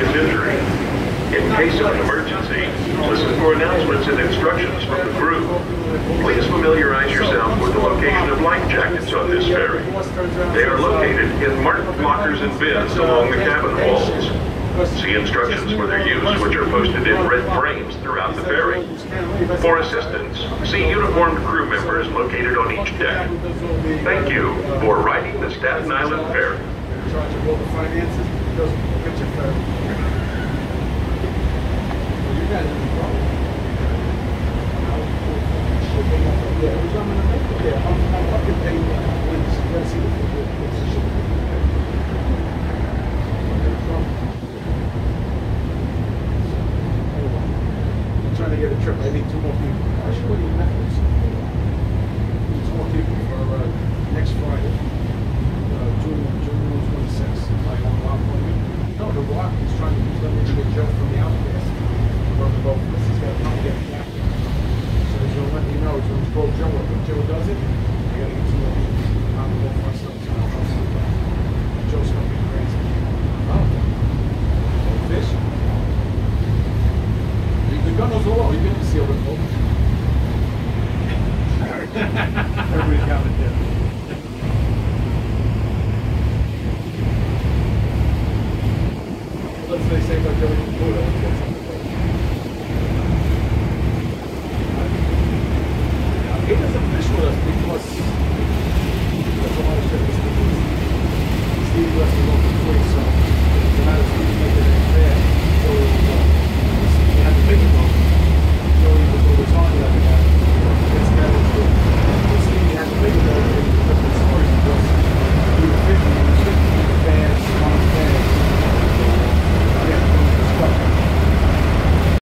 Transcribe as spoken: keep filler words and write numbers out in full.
serious injury. In case of an emergency, listen for announcements and instructions from the crew. Please familiarize yourself with the location of life jackets on this ferry. They are located in marked lockers and bins along the cabin walls. See instructions for their use, which are posted in red frames throughout the ferry. For assistance, see uniformed crew members located on each deck. Thank you for riding the Staten Island Ferry. Trying to get a trip. I need two more people. Actually, what do you methods? Need two more people for uh, next Friday, uh, June June twenty-sixth. Like on Rock for me. No, the Rock is trying to he's going to get Joe from the outcast. Run the boat. This is going to come get the captain. So he's going to let me know. He's going to call Joe. If Joe does it, I got to get two more people. I'm going to go for myself. Joe's going to be crazy. Oh, fish. The gun was all, you get to see all the boat. Everybody's got it there. Let's say, say, like, everything good,